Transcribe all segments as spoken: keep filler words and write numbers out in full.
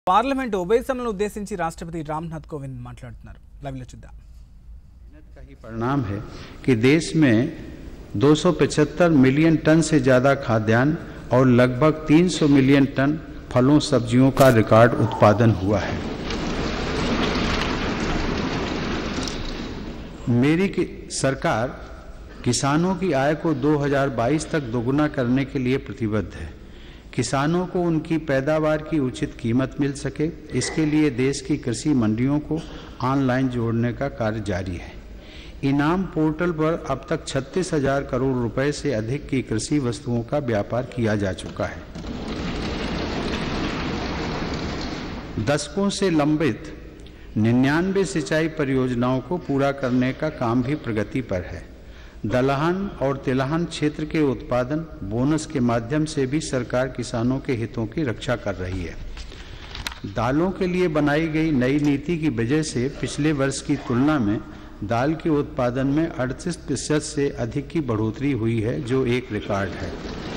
Parliament ఉభయ సభలను ఉద్దేశించి రాష్ట్రపతి రామ్నాథ్ కోవింద్ మాట్లాడుతున్నారు. లైవ్ లో చూద్దాం. का ही परिणाम है कि देश में दो सौ पचहत्तर मिलियन टन से ज़्यादा खाद्यान्न और लगभग तीन सौ मिलियन टन फलों सब्जियों का रिकॉर्ड उत्पादन हुआ है। मेरी कि सरकार किसानों की आय को दो हज़ार बाईस तक दोगुना करने के लिए प्रतिबद्ध है। किसानों को उनकी पैदावार की उचित कीमत मिल सके, इसके लिए देश की कृषि मंडियों को ऑनलाइन जोड़ने का कार्य जारी है। इनाम पोर्टल पर अब तक छत्तीस हजार करोड़ रुपए से अधिक की कृषि वस्तुओं का व्यापार किया जा चुका है। दशकों से लंबित निन्यानवे सिंचाई परियोजनाओं को पूरा करने का काम भी प्रगति पर है। दलहन और तिलहन क्षेत्र के उत्पादन बोनस के माध्यम से भी सरकार किसानों के हितों की रक्षा कर रही है। दालों के लिए बनाई गई नई नीति की वजह से पिछले वर्ष की तुलना में दाल के उत्पादन में अड़तीस प्रतिशत से अधिक की बढ़ोतरी हुई है, जो एक रिकॉर्ड है।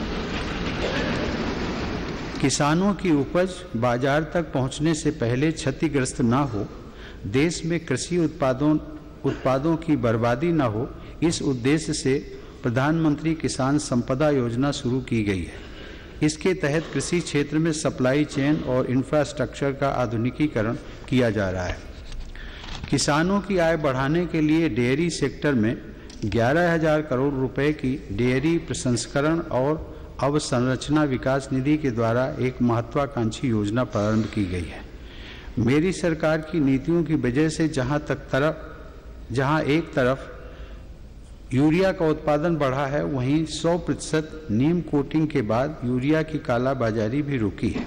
किसानों की उपज बाजार तक पहुंचने से पहले क्षतिग्रस्त न हो, देश में कृषि उत्पादों उत्पादों की बर्बादी न हो, इस उद्देश्य से प्रधानमंत्री किसान संपदा योजना शुरू की गई है। इसके तहत कृषि क्षेत्र में सप्लाई चेन और इंफ्रास्ट्रक्चर का आधुनिकीकरण किया जा रहा है। किसानों की आय बढ़ाने के लिए डेयरी सेक्टर में ग्यारह हजार करोड़ रुपए की डेयरी प्रसंस्करण और अवसंरचना विकास निधि के द्वारा एक महत्वाकांक्षी योजना प्रारंभ की गई है। मेरी सरकार की नीतियों की वजह से जहां तक तरफ जहां एक तरफ यूरिया का उत्पादन बढ़ा है, वहीं सौ प्रतिशत नीम कोटिंग के बाद यूरिया की कालाबाजारी भी रुकी है।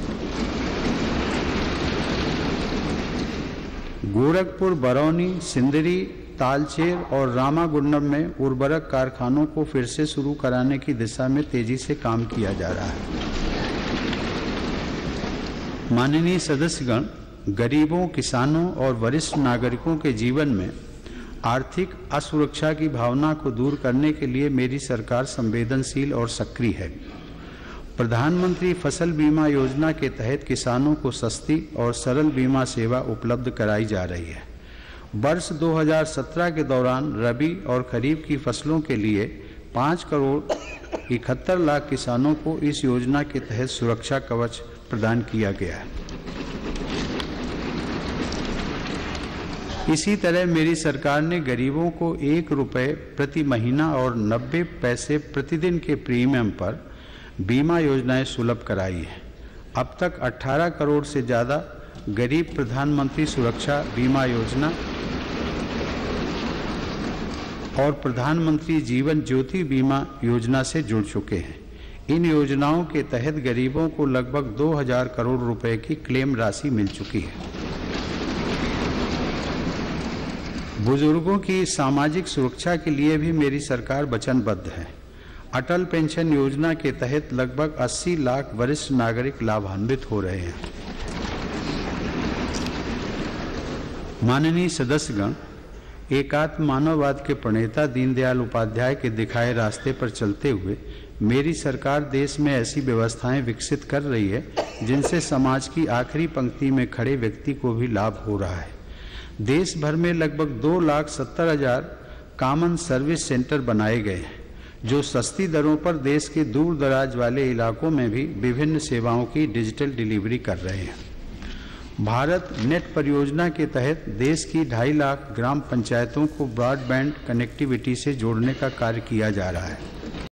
गोरखपुर, बरौनी, सिंदरी, तालचेर और रामागुंडम में उर्वरक कारखानों को फिर से शुरू कराने की दिशा में तेजी से काम किया जा रहा है। माननीय सदस्यगण, गरीबों, किसानों और वरिष्ठ नागरिकों के जीवन में आर्थिक असुरक्षा की भावना को दूर करने के लिए मेरी सरकार संवेदनशील और सक्रिय है। प्रधानमंत्री फसल बीमा योजना के तहत किसानों को सस्ती और सरल बीमा सेवा उपलब्ध कराई जा रही है। वर्ष दो हज़ार सत्रह के दौरान रबी और खरीफ की फसलों के लिए पाँच करोड़ इकहत्तर लाख किसानों को इस योजना के तहत सुरक्षा कवच प्रदान किया गया है। इसी तरह मेरी सरकार ने गरीबों को एक रुपये प्रति महीना और नब्बे पैसे प्रतिदिन के प्रीमियम पर बीमा योजनाएं सुलभ कराई है। अब तक अठारह करोड़ से ज़्यादा गरीब प्रधानमंत्री सुरक्षा बीमा योजना और प्रधानमंत्री जीवन ज्योति बीमा योजना से जुड़ चुके हैं। इन योजनाओं के तहत गरीबों को लगभग दो हजार करोड़ रुपए की क्लेम राशि मिल चुकी है। बुजुर्गों की सामाजिक सुरक्षा के लिए भी मेरी सरकार वचनबद्ध है। अटल पेंशन योजना के तहत लगभग अस्सी लाख वरिष्ठ नागरिक लाभान्वित हो रहे हैं। माननीय सदस्यगण, एकात्म मानववाद के प्रणेता दीनदयाल उपाध्याय के दिखाए रास्ते पर चलते हुए मेरी सरकार देश में ऐसी व्यवस्थाएं विकसित कर रही है जिनसे समाज की आखिरी पंक्ति में खड़े व्यक्ति को भी लाभ हो रहा है। देश भर में लगभग दो लाख सत्तर हजार कॉमन सर्विस सेंटर बनाए गए हैं, जो सस्ती दरों पर देश के दूर दराज वाले इलाकों में भी विभिन्न सेवाओं की डिजिटल डिलीवरी कर रहे हैं। भारत नेट परियोजना के तहत देश की ढाई लाख ग्राम पंचायतों को ब्रॉडबैंड कनेक्टिविटी से जोड़ने का कार्य किया जा रहा है।